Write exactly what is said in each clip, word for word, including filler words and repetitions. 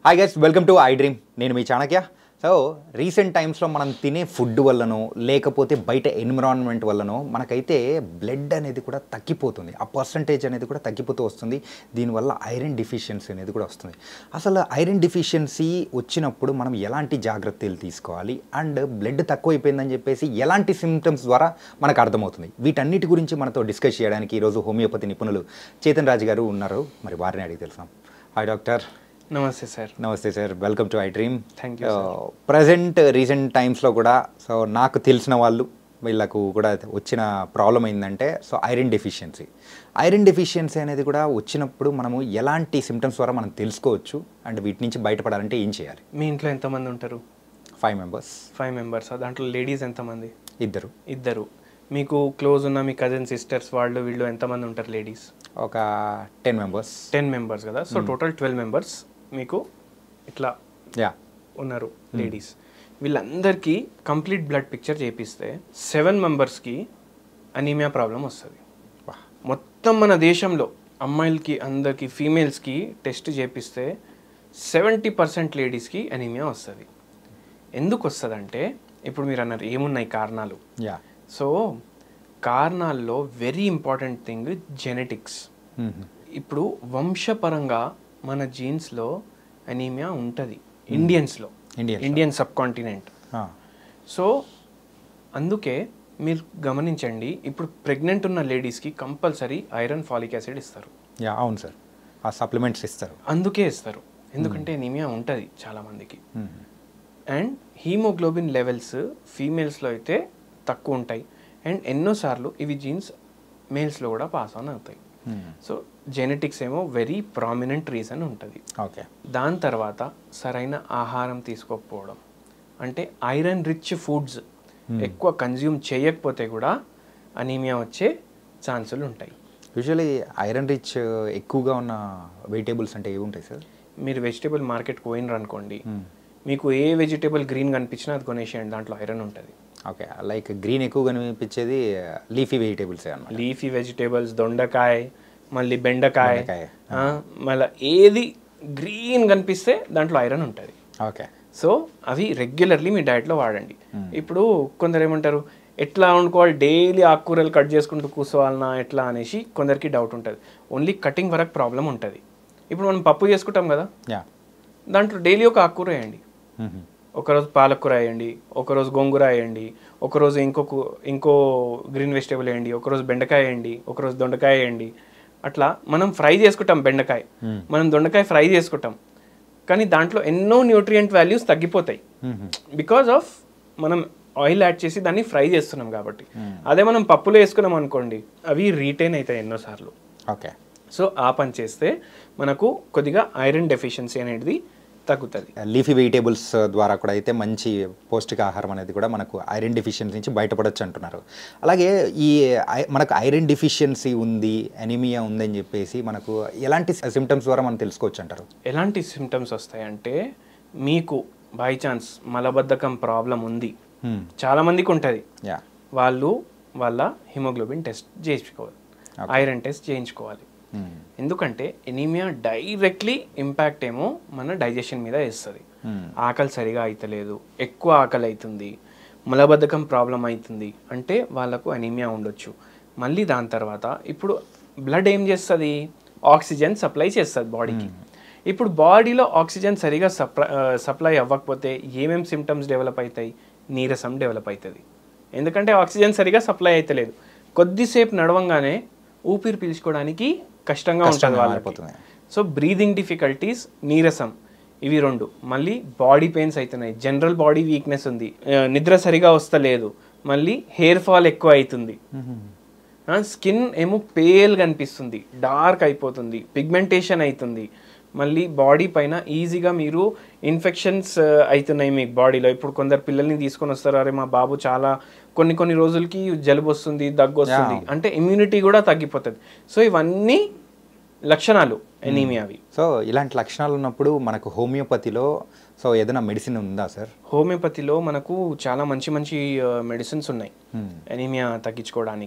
Hi guys, welcome to I dream. నేను మీ Chanakya. So recent టైమ్స్లో మనం తినే ఫుడ్ వల్లనో లేకపోతే బయట ఎన్విరాన్మెంట్ వల్లనో మనకైతే బ్లడ్ అనేది కూడా తగ్గిపోతుంది, ఆ పర్సంటేజ్ అనేది కూడా తగ్గిపోతూ వస్తుంది. దీనివల్ల ఐరన్ డిఫిషియన్సీ అనేది కూడా వస్తుంది. అసలు ఐరన్ డిఫిషియన్సీ వచ్చినప్పుడు మనం ఎలాంటి జాగ్రత్తలు తీసుకోవాలి అండ్ బ్లడ్ తక్కువైపోయిందని చెప్పేసి ఎలాంటి సిమ్టమ్స్ ద్వారా మనకు అర్థమవుతుంది, వీటన్నిటి గురించి మనతో డిస్కస్ చేయడానికి ఈరోజు హోమియోపతి నిపుణులు చేతన్ రాజు గారు ఉన్నారు. మరి వారిని అడిగి తెలుసాం. Hi doctor. నమస్తే సార్. నమస్తే sir, welcome to I dream. Thank you. Present recent టైమ్స్లో కూడా సో నాకు తెలిసిన వాళ్ళు వీళ్ళకు కూడా వచ్చిన ప్రాబ్లం ఏంటంటే so iron deficiency. Iron deficiency అనేది కూడా వచ్చినప్పుడు మనము ఎలాంటి సిమ్టమ్స్ ద్వారా మనం తెలుసుకోవచ్చు అండ్ వీటి నుంచి బయటపడాలంటే ఏం చేయాలి? మీ ఇంట్లో ఎంతమంది ఉంటారు? Five members. Five members. దాంట్లో లేడీస్ ఎంతమంది? ఇద్దరు. ఇద్దరు. మీకు క్లోజ్ ఉన్న మీ కజిన్ సిస్టర్స్ వాళ్ళు వీళ్ళు ఎంతమంది ఉంటారు లేడీస్? ఒక టెన్ మెంబర్స్. టెన్ మెంబర్స్ కదా. సో టోటల్ ట్వెల్వ్ మెంబర్స్ మీకు ఇట్లా యా ఉన్నారు లేడీస్. వీళ్ళందరికీ కంప్లీట్ బ్లడ్ పిక్చర్ చేపిస్తే సెవెన్ మెంబర్స్కి అనీమియా ప్రాబ్లం వస్తుంది. మొత్తం మన దేశంలో అమ్మాయిలకి అందరికి ఫీమేల్స్కి టెస్ట్ చేపిస్తే సెవెంటీ పర్సెంట్ లేడీస్కి అనీమియా వస్తుంది. ఎందుకు వస్తుందంటే ఇప్పుడు మీరు అన్నారు ఏమున్నాయి కారణాలు. యా సో కారణాల్లో వెరీ ఇంపార్టెంట్ థింగ్ జెనెటిక్స్. ఇప్పుడు వంశపరంగా మన జీన్స్లో అనీమియా ఉంటుంది ఇండియన్స్లో, ఇండియన్ సబ్ కాంటినెంట్. సో అందుకే మీరు గమనించండి, ఇప్పుడు ప్రెగ్నెంట్ ఉన్న లేడీస్కి కంపల్సరీ ఐరన్ ఫాలిక్ యాసిడ్ ఇస్తారు. యా అవును సార్, ఆ సప్లిమెంట్స్ ఇస్తారు. అందుకే ఇస్తారు, ఎందుకంటే అనీమియా ఉంటుంది చాలామందికి. అండ్ హీమోగ్లోబిన్ లెవెల్స్ ఫీమేల్స్లో అయితే తక్కువ ఉంటాయి. అండ్ ఎన్నోసార్లు ఇవి జీన్స్ మేల్స్లో కూడా పాస్ ఆన్ అవుతాయి. సో జెనెటిక్స్ ఏమో వెరీ ప్రామినెంట్ రీజన్ ఉంటుంది. ఓకే. దాని తర్వాత సరైన ఆహారం తీసుకోకపోవడం, అంటే ఐరన్ రిచ్ ఫుడ్స్ ఎక్కువ కన్జ్యూమ్ చేయకపోతే కూడా అనీమియా వచ్చే ఛాన్సులు ఉంటాయి. యూజువలీ ఐరన్ రిచ్ ఎక్కువగా ఉన్న వెజిటేబుల్స్ అంటే ఏవి ఉంటాయి సార్? మీరు వెజిటేబుల్ మార్కెట్కి పోయినరు అనుకోండి, మీకు ఏ వెజిటేబుల్ గ్రీన్ కనిపించినా అది కొనేసేయండి, దాంట్లో ఐరన్ ఉంటుంది. ఓకే. లైక్ గ్రీన్ ఎక్కువ కనిపించేది లీఫీ వెజిటేబుల్స్ అన్నమాట. లీఫీ వెజిటేబుల్స్, దొండకాయ, మళ్ళీ బెండకాయ, మళ్ళీ ఏది గ్రీన్ కనిపిస్తే దాంట్లో ఐరన్ ఉంటుంది. ఓకే. సో అవి రెగ్యులర్లీ మీ డైట్లో వాడండి. ఇప్పుడు కొందరు ఏమంటారు, ఎట్లా వండుకోవాలి, డైలీ ఆకుకూరలు కట్ చేసుకుంటూ కూర్చోవాలన్నా ఎట్లా అనేసి కొందరికి డౌట్ ఉంటుంది. ఓన్లీ కటింగ్ వరకు ప్రాబ్లం ఉంటుంది. ఇప్పుడు మనం పప్పు చేసుకుంటాం కదా, దాంట్లో డైలీ ఒక ఆకుకూర వేయండి. ఒకరోజు పాలకూర వేయండి, ఒకరోజు గోంగూర వేయండి, ఒకరోజు ఇంకొక ఇంకో గ్రీన్ వెజిటేబుల్ వేయండి, ఒకరోజు బెండకాయ వేయండి, ఒకరోజు దొండకాయ వేయండి. అట్లా మనం ఫ్రై చేసుకుంటాం బెండకాయ, మనం దొండకాయ ఫ్రై చేసుకుంటాం, కానీ దాంట్లో ఎన్నో న్యూట్రియంట్ వాల్యూస్ తగ్గిపోతాయి బికాజ్ ఆఫ్ మనం ఆయిల్ యాడ్ చేసి దాన్ని ఫ్రై చేస్తున్నాం కాబట్టి. అదే మనం పప్పులో వేసుకున్నాం అనుకోండి, అవి రీటైన్ అవుతాయి ఎన్నోసార్లు. ఓకే. సో ఆ పని చేస్తే మనకు కొద్దిగా ఐరన్ డెఫిషియన్సీ అనేది తగ్గుతుంది. లీఫీ వెజిటేబుల్స్ ద్వారా కూడా అయితే మంచి పౌష్టికాహారం అనేది కూడా మనకు ఐరన్ డెఫిషియన్సీ నుంచి బయటపడవచ్చు అంటున్నారు. అలాగే ఈ మనకు ఐరన్ డెఫిషియన్సీ ఉంది, అనీమియా ఉందని చెప్పేసి మనకు ఎలాంటి సిమ్టమ్స్ ద్వారా మనం తెలుసుకోవచ్చు అంటారు? ఎలాంటి సిమ్టమ్స్ వస్తాయంటే, మీకు బై ఛాన్స్ మలబద్ధకం ప్రాబ్లం ఉంది, చాలా మందికి ఉంటుంది, వాళ్ళు వాళ్ళ హిమోగ్లోబిన్ టెస్ట్ చేయించుకోవాలి, ఐరన్ టెస్ట్ చేయించుకోవాలి. ఎందుకంటే ఎనీమియా డైరెక్ట్లీ ఇంపాక్ట్ ఏమో మన డైజెషన్ మీద వేస్తుంది. ఆకలి సరిగా అవుతలేదు, ఎక్కువ ఆకలి అవుతుంది, మలబద్ధకం ప్రాబ్లం అవుతుంది అంటే వాళ్ళకు అనీమియా ఉండొచ్చు. మళ్ళీ దాని తర్వాత ఇప్పుడు బ్లడ్ ఏం చేస్తుంది, ఆక్సిజన్ సప్లై చేస్తుంది బాడీకి. ఇప్పుడు బాడీలో ఆక్సిజన్ సరిగా సప్లై సప్లై అవ్వకపోతే ఏమేమి సిమ్టమ్స్ డెవలప్ అవుతాయి? నీరసం డెవలప్ అవుతుంది, ఎందుకంటే ఆక్సిజన్ సరిగా సప్లై అవుతలేదు. కొద్దిసేపు నడవంగానే ఊపిరి పీల్చుకోవడానికి కష్టంగా ఉంటుంది వాళ్ళకి. సో బ్రీదింగ్ డిఫికల్టీస్, నీరసం, ఇవి రెండు. మళ్ళీ బాడీ పెయిన్స్ అవుతున్నాయి, జనరల్ బాడీ వీక్నెస్ ఉంది, నిద్ర సరిగా వస్తలేదు, మళ్ళీ హెయిర్ ఫాల్ ఎక్కువ అవుతుంది, స్కిన్ ఏమో పేల్గా అనిపిస్తుంది, డార్క్ అయిపోతుంది, పిగ్మెంటేషన్ అవుతుంది. మళ్ళీ బాడీ పైన ఈజీగా మీరు ఇన్ఫెక్షన్స్ అవుతున్నాయి మీకు బాడీలో. ఇప్పుడు కొందరు పిల్లల్ని తీసుకొని వస్తారు, అరే మా బాబు చాలా కొన్ని కొన్ని రోజులకి జలుబు వస్తుంది, దగ్గు వస్తుంది, అంటే ఇమ్యూనిటీ కూడా తగ్గిపోతుంది. సో ఇవన్నీ లక్షణాలు ఎనీమియావి. సో ఇలాంటి లక్షణాలు ఉన్నప్పుడు మనకు హోమియోపతిలో సో ఏదైనా మెడిసిన్ ఉందా సార్? హోమియోపతిలో మనకు చాలా మంచి మంచి మెడిసిన్స్ ఉన్నాయి ఎనీమియా తగ్గించుకోవడానికి.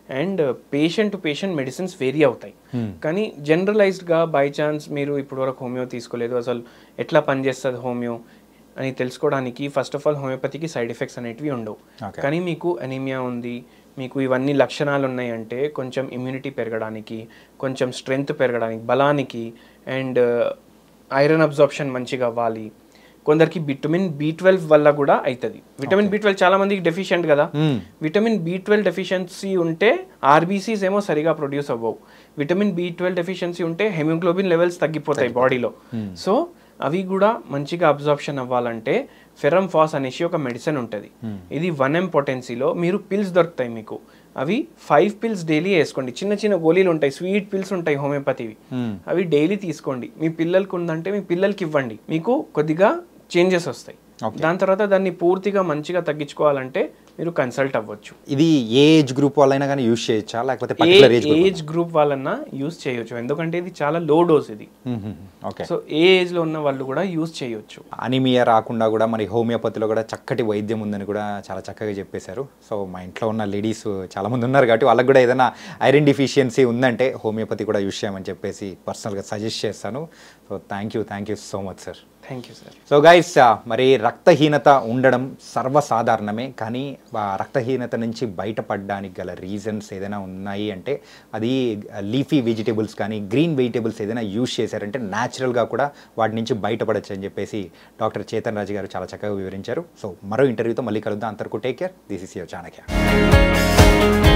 And patient to patient medicines vary అవుతాయి. కానీ జనరలైజ్డ్గా బై ఛాన్స్ మీరు ఇప్పటివరకు హోమియో తీసుకోలేదు, అసలు ఎట్లా పనిచేస్తుంది హోమియో అని తెలుసుకోవడానికి ఫస్ట్ ఆఫ్ ఆల్ హోమియోపతికి సైడ్ ఎఫెక్ట్స్ అనేటివి ఉండవు. కానీ మీకు అనీమియా ఉంది, మీకు ఇవన్నీ లక్షణాలు ఉన్నాయంటే కొంచెం ఇమ్యూనిటీ పెరగడానికి, కొంచెం స్ట్రెంగ్త్ పెరగడానికి, బలానికి, అండ్ ఐరన్ అబ్జార్ప్షన్ మంచిగా అవ్వాలి. కొందరికి విటమిన్ బి ట్వెల్వ్ వల్ల కూడా అవుతుంది. విటమిన్ బి ట్వెల్వ్ చాలా మందికి డెఫిషియెంట్ కదా. విటమిన్ బి ట్వెల్వ్ డెఫిషియన్సీ ఉంటే ఆర్బీసీస్ ఏమో సరిగా ప్రొడ్యూస్ అవ్వవు. విటమిన్ బి ట్వెల్వ్ డెఫిషియన్సీ ఉంటే హెమోగ్లోబిన్ లెవెల్స్ తగ్గిపోతాయి బాడీలో. సో అవి కూడా మంచిగా అబ్జార్ప్షన్ అవ్వాలంటే ఫెరమ్ ఫాస్ అనేసి ఒక మెడిసిన్ ఉంటుంది. ఇది వన్ ఎం పొటెన్సీలో మీరు పిల్స్ దొరుకుతాయి మీకు. అవి ఫైవ్ పిల్స్ డైలీ వేసుకోండి. చిన్న చిన్న గోళీలు ఉంటాయి, స్వీట్ పిల్స్ ఉంటాయి హోమియోపతివి. అవి డైలీ తీసుకోండి. మీ పిల్లలకి ఉందంటే మీ పిల్లలకి ఇవ్వండి, మీకు కొద్దిగా చేంజెస్ వస్తాయి. దాని తర్వాత దాన్ని పూర్తిగా మంచిగా తగ్గించుకోవాలంటే మీరు కన్సల్ట్ అవ్వచ్చు. ఇది ఏ ఏజ్ గ్రూప్ వాళ్ళైనా కానీ యూజ్ చేయొచ్చా, లేకపోతే ఏజ్ గ్రూప్ వాళ్ళన్నా యూజ్ చేయొచ్చు, ఎందుకంటే ఇది చాలా లో డోస్ ఇది. సో ఏ ఏజ్ లో ఉన్న వాళ్ళు కూడా యూజ్ చేయొచ్చు. అనీమియా రాకుండా కూడా మరి హోమియోపతిలో కూడా చక్కటి వైద్యం ఉందని కూడా చాలా చక్కగా చెప్పేశారు. సో మా ఇంట్లో ఉన్న లేడీస్ చాలా మంది ఉన్నారు కాబట్టి వాళ్ళకి కూడా ఏదైనా ఐరన్ డిఫిషియన్సీ ఉందంటే హోమియోపతి కూడా యూజ్ చేయమని చెప్పేసి పర్సనల్గా సజెస్ట్ చేస్తాను. So thank you thank you so much sir. Thank you sir. So guys, మరి రక్తహీనత ఉండడం సర్వసాధారణమే, కానీ రక్తహీనత నుంచి బయటపడడానికి గల రీజన్స్ ఏదైనా ఉన్నాయి అంటే అది లీఫీ వెజిటేబుల్స్ కానీ గ్రీన్ వెజిటేబుల్స్ ఏదైనా యూజ్ చేశారంటే న్యాచురల్గా కూడా వాటి నుంచి బయటపడచ్చు అని చెప్పేసి డాక్టర్ చేతన్ రాజు గారు చాలా చక్కగా వివరించారు. సో మరో ఇంటర్వ్యూతో మళ్ళీ కలుద్దాం. అంతవరకు take care. This is your Chanakya.